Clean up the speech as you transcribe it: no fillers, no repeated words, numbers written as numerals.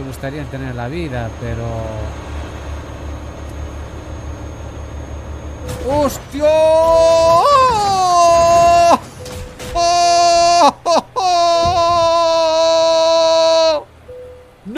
te gustaría tener en la vida, pero... ¡Hostia!